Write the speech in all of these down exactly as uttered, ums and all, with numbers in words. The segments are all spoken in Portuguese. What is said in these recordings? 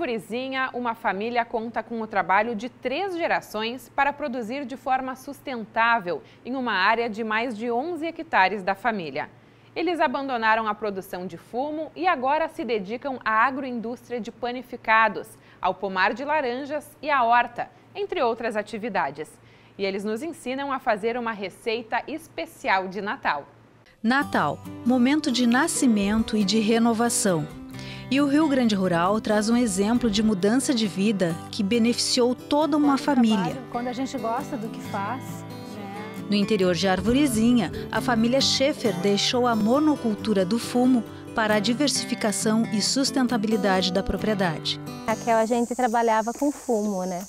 Arvorezinha, uma família conta com o trabalho de três gerações para produzir de forma sustentável em uma área de mais de onze hectares da família. Eles abandonaram a produção de fumo e agora se dedicam à agroindústria de panificados, ao pomar de laranjas e à horta, entre outras atividades. E eles nos ensinam a fazer uma receita especial de Natal. Natal, momento de nascimento e de renovação. E o Rio Grande Rural traz um exemplo de mudança de vida que beneficiou toda uma família. Quando a gente gosta do que faz. No interior de Arvorezinha, a família Schaefer deixou a monocultura do fumo para a diversificação e sustentabilidade da propriedade. Raquel, a gente trabalhava com fumo, né?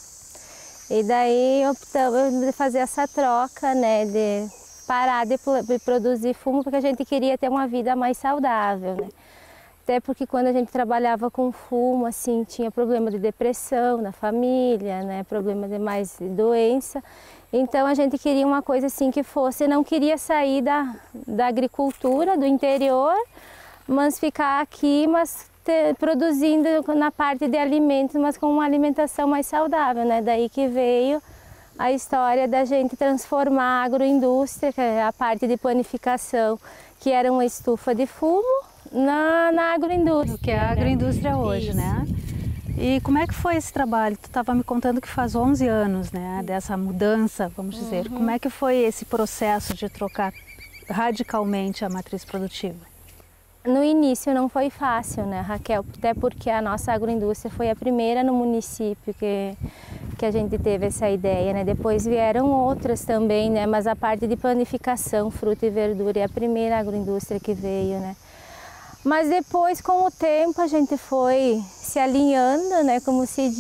E daí optamos de fazer essa troca, né? De parar de produzir fumo, porque a gente queria ter uma vida mais saudável, né? Até porque quando a gente trabalhava com fumo, assim, tinha problema de depressão na família, né? Problema de mais doença. Então a gente queria uma coisa assim que fosse, não queria sair da, da agricultura, do interior, mas ficar aqui, mas ter, produzindo na parte de alimentos, mas com uma alimentação mais saudável, né? Daí que veio a história da gente transformar a agroindústria, que é a parte de panificação, que era uma estufa de fumo, na, na agroindústria. O que é a agroindústria, né? Hoje, Isso. Né? E como é que foi esse trabalho? Tu estava me contando que faz onze anos, né, dessa mudança, vamos dizer. Uhum. Como é que foi esse processo de trocar radicalmente a matriz produtiva? No início não foi fácil, né, Raquel? Até porque a nossa agroindústria foi a primeira no município que, que a gente teve essa ideia, né? Depois vieram outras também, né? Mas a parte de panificação, fruta e verdura é a primeira agroindústria que veio, né? Mas depois, com o tempo, a gente foi se alinhando, né, como se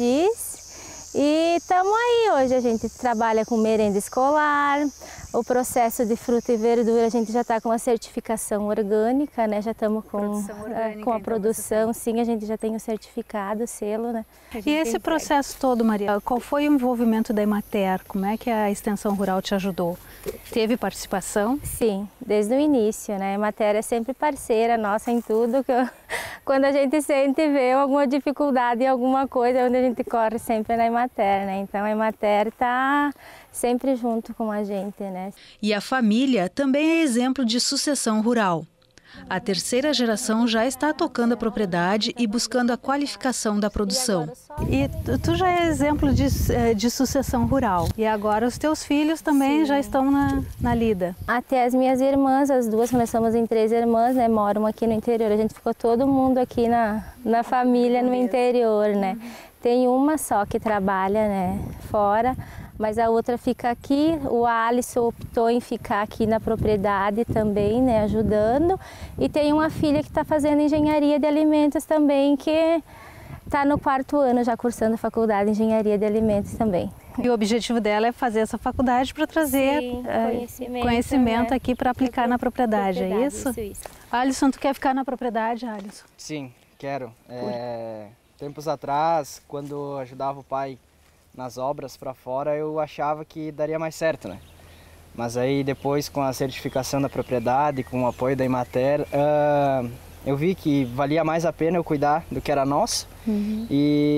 diz, e estamos aí. Hoje a gente trabalha com merenda escolar, o processo de fruta e verdura, a gente já está com a certificação orgânica, né, já estamos com, orgânica, com a então produção, sim, a gente já tem o certificado, o selo, né. E esse processo todo, Maria, qual foi o envolvimento da Emater? Como é que a extensão rural te ajudou? Teve participação? Sim, desde o início, né? A Emater é sempre parceira nossa em tudo. Que eu, quando a gente sente vê alguma dificuldade em alguma coisa, onde a gente corre sempre na Emater, né? Então a Emater está sempre junto com a gente, né? E a família também é exemplo de sucessão rural. A terceira geração já está tocando a propriedade e buscando a qualificação da produção. E tu já é exemplo de, de sucessão rural. E agora os teus filhos também Sim. já estão na, na lida. Até as minhas irmãs, as duas, nós somos em três irmãs, né? Moram aqui no interior. A gente ficou todo mundo aqui na, na família, no interior, né? Tem uma só que trabalha, né, fora. Mas a outra fica aqui, o Alisson optou em ficar aqui na propriedade também, né, ajudando. E tem uma filha que está fazendo engenharia de alimentos também, que está no quarto ano já cursando a faculdade de engenharia de alimentos também. E o objetivo dela é fazer essa faculdade para trazer Sim, uh, conhecimento, conhecimento né? aqui para aplicar na propriedade, propriedade, é isso? isso? Isso, Alisson, tu quer ficar na propriedade, Alisson? Sim, quero. É, tempos atrás, quando ajudava o pai nas obras para fora, eu achava que daria mais certo, né? Mas aí depois, com a certificação da propriedade, com o apoio da Emater, uh, eu vi que valia mais a pena eu cuidar do que era nosso. Uhum.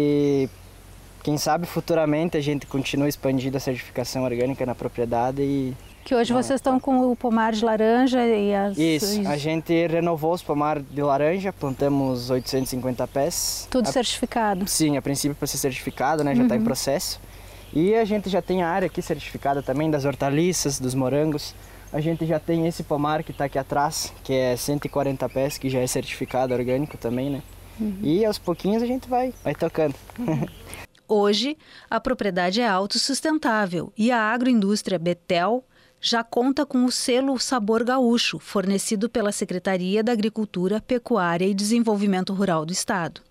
E quem sabe futuramente a gente continua expandindo a certificação orgânica na propriedade e... Que hoje vocês estão com o pomar de laranja e as... Isso, a gente renovou os pomar de laranja, plantamos oitocentos e cinquenta pés. Tudo a... certificado? Sim, a princípio para ser certificado, né, já está uhum. em processo. E a gente já tem a área aqui certificada também das hortaliças, dos morangos. A gente já tem esse pomar que está aqui atrás, que é cento e quarenta pés, que já é certificado orgânico também, né? Uhum. E aos pouquinhos a gente vai, vai tocando. Uhum. Hoje, a propriedade é autossustentável e a agroindústria Betel já conta com o selo Sabor Gaúcho, fornecido pela Secretaria da Agricultura, Pecuária e Desenvolvimento Rural do Estado.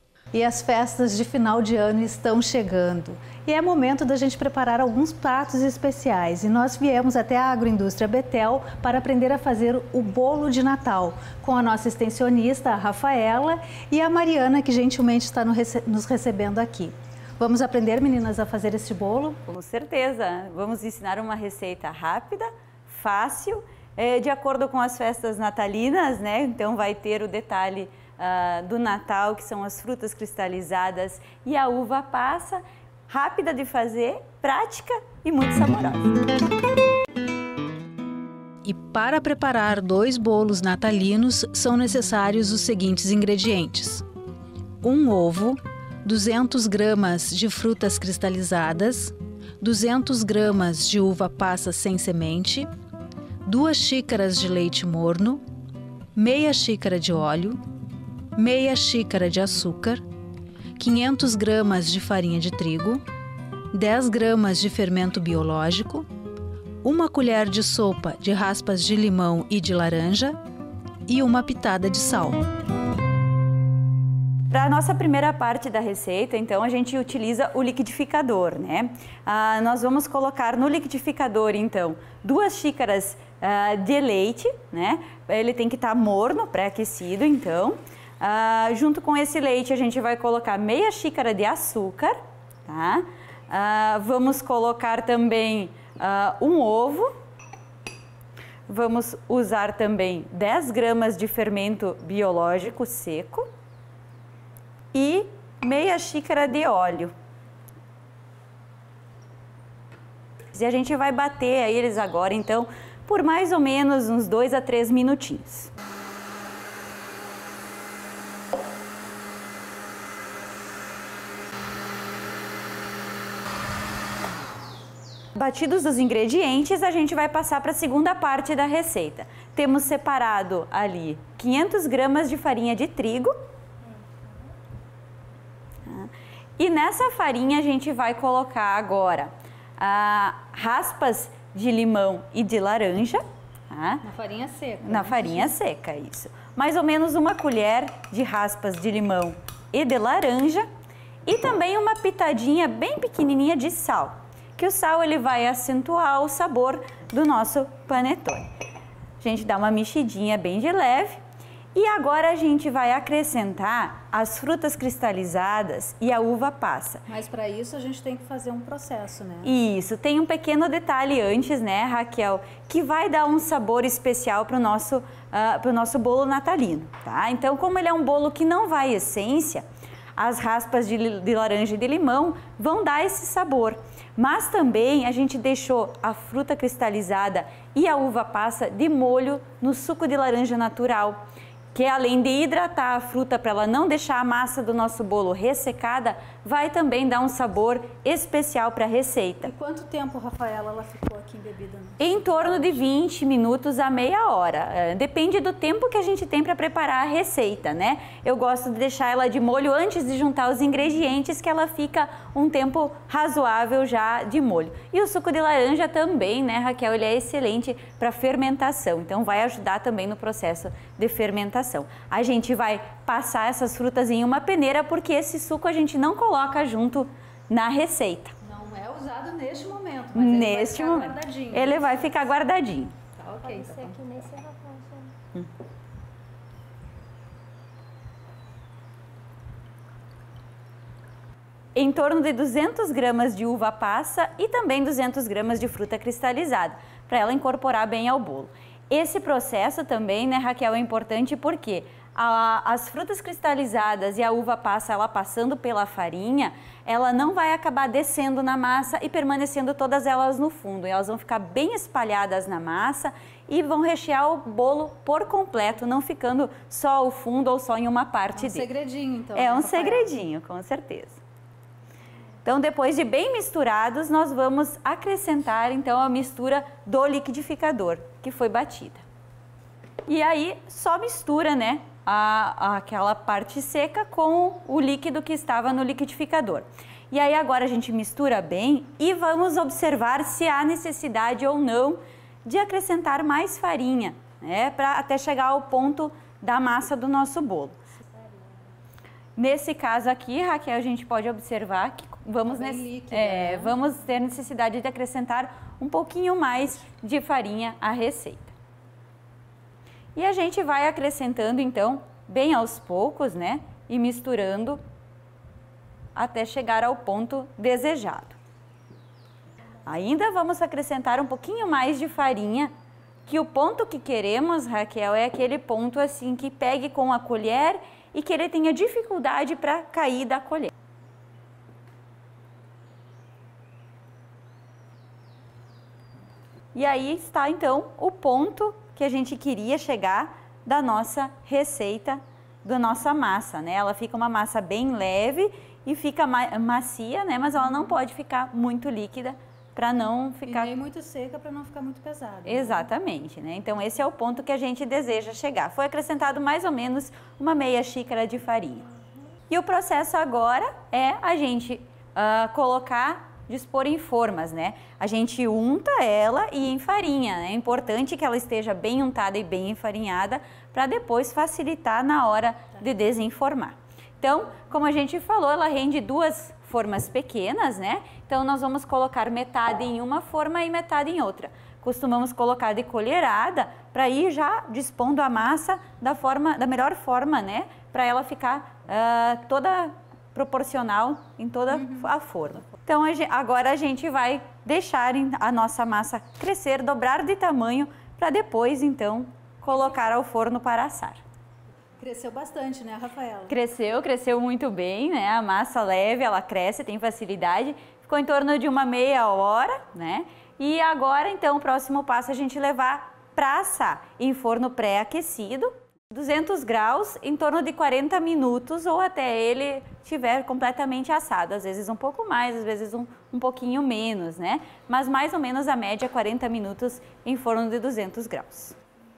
E as festas de final de ano estão chegando. E é momento da gente preparar alguns pratos especiais. E nós viemos até a Agroindústria Betel para aprender a fazer o bolo de Natal, com a nossa extensionista, a Rafaela, e a Mariana, que gentilmente está nos recebendo aqui. Vamos aprender, meninas, a fazer este bolo? Com certeza. Vamos ensinar uma receita rápida, fácil, é, de acordo com as festas natalinas, né? Então vai ter o detalhe uh, do Natal, que são as frutas cristalizadas e a uva passa, rápida de fazer, prática e muito saborosa. E para preparar dois bolos natalinos são necessários os seguintes ingredientes: um ovo, duzentas gramas de frutas cristalizadas, duzentas gramas de uva passa sem semente, duas xícaras de leite morno, meia xícara de óleo, meia xícara de açúcar, quinhentas gramas de farinha de trigo, dez gramas de fermento biológico, uma colher de sopa de raspas de limão e de laranja e uma pitada de sal. Para a nossa primeira parte da receita, então, a gente utiliza o liquidificador, né? Ah, nós vamos colocar no liquidificador, então, duas xícaras ah, de leite, né? Ele tem que estar morno, pré-aquecido, então. Ah, junto com esse leite, a gente vai colocar meia xícara de açúcar, tá? Ah, vamos colocar também ah, um ovo. Vamos usar também dez gramas de fermento biológico seco. E meia xícara de óleo. E a gente vai bater eles agora, então, por mais ou menos uns dois a três minutinhos. Batidos os ingredientes, a gente vai passar para a segunda parte da receita. Temos separado ali quinhentas gramas de farinha de trigo. E nessa farinha a gente vai colocar agora ah, raspas de limão e de laranja. Tá? Na farinha seca. Na né? farinha seca, isso. Mais ou menos uma colher de raspas de limão e de laranja. E também uma pitadinha bem pequenininha de sal. Que o sal ele vai acentuar o sabor do nosso panetone. A gente dá uma mexidinha bem de leve. E agora a gente vai acrescentar as frutas cristalizadas e a uva passa. Mas para isso a gente tem que fazer um processo, né? Isso, tem um pequeno detalhe antes, né, Raquel, que vai dar um sabor especial para o nosso, uh, pro nosso bolo natalino, tá? Então, como ele é um bolo que não vai essência, as raspas de, de laranja e de limão vão dar esse sabor. Mas também a gente deixou a fruta cristalizada e a uva passa de molho no suco de laranja natural, que além de hidratar a fruta para ela não deixar a massa do nosso bolo ressecada, vai também dar um sabor especial para a receita. E quanto tempo, Rafaela, ela ficou aqui embebida? Em torno de vinte minutos a meia hora. Depende do tempo que a gente tem para preparar a receita, né? Eu gosto de deixar ela de molho antes de juntar os ingredientes, que ela fica um tempo razoável já de molho. E o suco de laranja também, né, Raquel? Ele é excelente para fermentação, então vai ajudar também no processo de fermentação. A gente vai passar essas frutas em uma peneira, porque esse suco a gente não coloca junto na receita. Não é usado neste momento, mas neste ele vai ficar momento. guardadinho. Ele vai ficar guardadinho. Tá ok. Pode Tá ser bom. que nesse rapaz. Hum. Em torno de duzentas gramas de uva passa e também duzentas gramas de fruta cristalizada, para ela incorporar bem ao bolo. Esse processo também, né, Raquel, é importante porque a, as frutas cristalizadas e a uva passa, ela passando pela farinha, ela não vai acabar descendo na massa e permanecendo todas elas no fundo. Elas vão ficar bem espalhadas na massa e vão rechear o bolo por completo, não ficando só o fundo ou só em uma parte É um dele. segredinho, então. É um Rafaela. segredinho, com certeza. Então, depois de bem misturados, nós vamos acrescentar, então, a mistura do liquidificador, que foi batida. E aí, só mistura, né, a, a, aquela parte seca com o líquido que estava no liquidificador. E aí, agora a gente mistura bem e vamos observar se há necessidade ou não de acrescentar mais farinha, né, para até chegar ao ponto da massa do nosso bolo. Nesse caso aqui, Raquel, a gente pode observar que vamos, Tá bem nesse, líquida, é, né? vamos ter necessidade de acrescentar um pouquinho mais de farinha à receita. E a gente vai acrescentando, então, bem aos poucos, né? E misturando até chegar ao ponto desejado. Ainda vamos acrescentar um pouquinho mais de farinha, que o ponto que queremos, Raquel, é aquele ponto assim que pegue com a colher e que ele tenha dificuldade para cair da colher. E aí está então o ponto que a gente queria chegar da nossa receita, da nossa massa, né? Ela fica uma massa bem leve e fica ma macia, né? Mas ela não pode ficar muito líquida para não ficar... E nem muito seca para não ficar muito pesada. Né? Exatamente, né? Então esse é o ponto que a gente deseja chegar. Foi acrescentado mais ou menos uma meia xícara de farinha. E o processo agora é a gente uh, colocar... dispor em formas, né? A gente unta ela e enfarinha, né? É importante que ela esteja bem untada e bem enfarinhada para depois facilitar na hora de desenformar. Então, como a gente falou, ela rende duas formas pequenas, né? Então, nós vamos colocar metade em uma forma e metade em outra. Costumamos colocar de colherada para ir já dispondo a massa da forma, da melhor forma, né? Para ela ficar uh, toda proporcional em toda uhum. a forma. Então, agora a gente vai deixar a nossa massa crescer, dobrar de tamanho, para depois, então, colocar ao forno para assar. Cresceu bastante, né, Rafaela? Cresceu, cresceu muito bem, né? A massa leve, ela cresce, tem facilidade. Ficou em torno de uma meia hora, né? E agora, então, o próximo passo é a gente levar para assar em forno pré-aquecido, duzentos graus, em torno de quarenta minutos ou até ele estiver completamente assado. Às vezes um pouco mais, às vezes um, um pouquinho menos, né? Mas mais ou menos a média é quarenta minutos em forno de duzentos graus.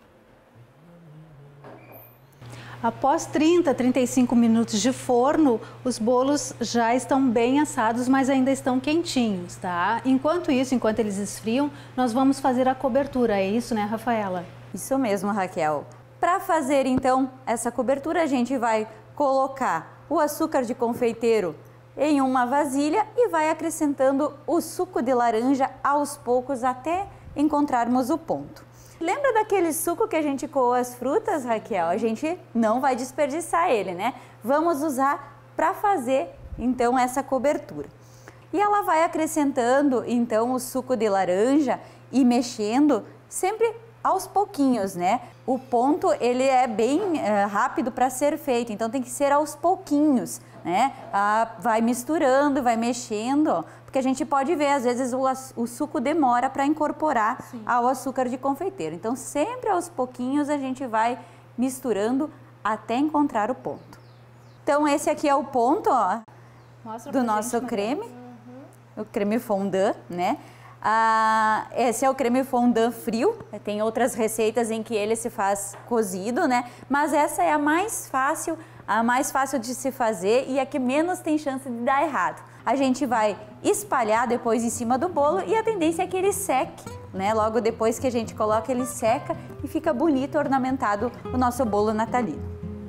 Após trinta, trinta e cinco minutos de forno, os bolos já estão bem assados, mas ainda estão quentinhos, tá? Enquanto isso, enquanto eles esfriam, nós vamos fazer a cobertura. É isso, né, Rafaela? Isso mesmo, Raquel. Para fazer, então, essa cobertura, a gente vai colocar o açúcar de confeiteiro em uma vasilha e vai acrescentando o suco de laranja aos poucos até encontrarmos o ponto. Lembra daquele suco que a gente coou as frutas, Raquel? A gente não vai desperdiçar ele, né? Vamos usar para fazer, então, essa cobertura. E ela vai acrescentando, então, o suco de laranja e mexendo sempre aos pouquinhos, né? O ponto, ele é bem é, rápido para ser feito, então tem que ser aos pouquinhos, né? Ah, vai misturando, vai mexendo, porque a gente pode ver, às vezes o, o suco demora para incorporar Sim. ao açúcar de confeiteiro. Então, sempre aos pouquinhos a gente vai misturando até encontrar o ponto. Então, esse aqui é o ponto, ó, do nosso creme, uhum. o creme fondant, né? Ah, esse é o creme fondant frio, tem outras receitas em que ele se faz cozido, né? Mas essa é a mais fácil, a mais fácil de se fazer e a que menos tem chance de dar errado. A gente vai espalhar depois em cima do bolo e a tendência é que ele seque, né? Logo depois que a gente coloca, ele seca e fica bonito, ornamentado o nosso bolo natalino.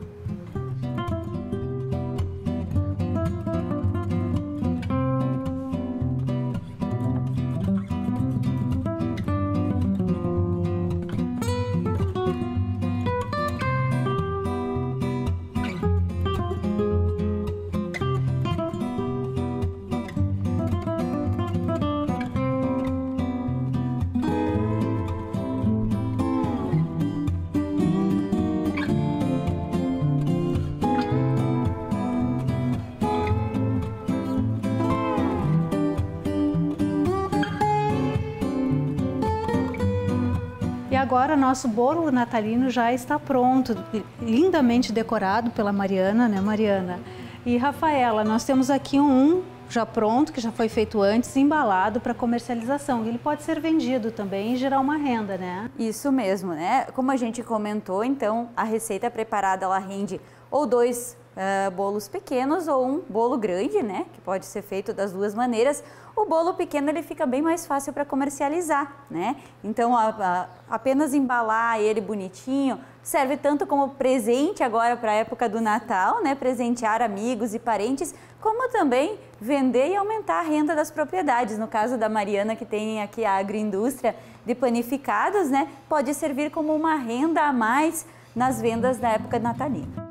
E agora nosso bolo natalino já está pronto, lindamente decorado pela Mariana, né, Mariana? E Rafaela, nós temos aqui um já pronto, que já foi feito antes, embalado para comercialização. Ele pode ser vendido também e gerar uma renda, né? Isso mesmo, né? Como a gente comentou, então, a receita preparada, ela rende ou dois uh, bolos pequenos ou um bolo grande, né? Que pode ser feito das duas maneiras. O bolo pequeno, ele fica bem mais fácil para comercializar, né? Então, a, a, apenas embalar ele bonitinho, serve tanto como presente agora para a época do Natal, né? Presentear amigos e parentes, como também vender e aumentar a renda das propriedades. No caso da Mariana, que tem aqui a agroindústria de panificados, né? Pode servir como uma renda a mais nas vendas da época natalina.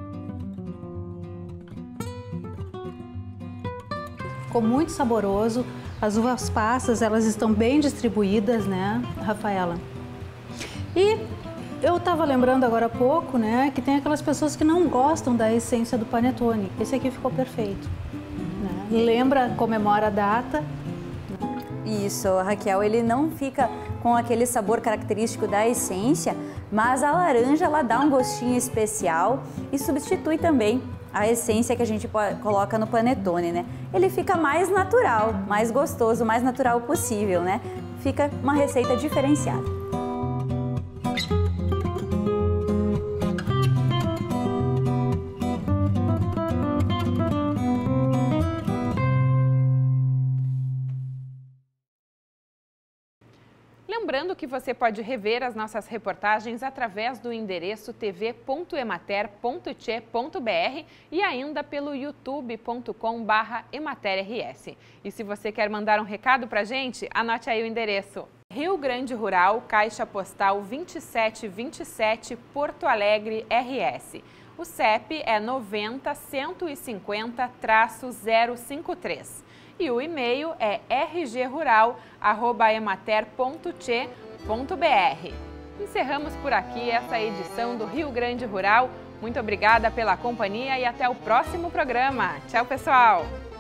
Ficou muito saboroso, as uvas passas, elas estão bem distribuídas, né, Rafaela? E Eu estava lembrando agora há pouco, né, que tem aquelas pessoas que não gostam da essência do panetone. Esse aqui ficou perfeito. Né? Lembra, comemora a data. Isso, Raquel, ele não fica com aquele sabor característico da essência, mas a laranja ela dá um gostinho especial e substitui também a essência que a gente coloca no panetone, né? Ele fica mais natural, mais gostoso, o mais natural possível, né? Fica uma receita diferenciada. Lembrando que você pode rever as nossas reportagens através do endereço t v ponto emater ponto tche ponto br e ainda pelo youtube ponto com barra emater r s. E se você quer mandar um recado pra gente, anote aí o endereço. Rio Grande Rural, Caixa Postal vinte e sete vinte e sete, Porto Alegre, R S. O C E P é noventa, cento e cinquenta, zero cinco três. E o e-mail é r g rural arroba emater ponto tche ponto br. Encerramos por aqui essa edição do Rio Grande Rural. Muito obrigada pela companhia e até o próximo programa. Tchau, pessoal!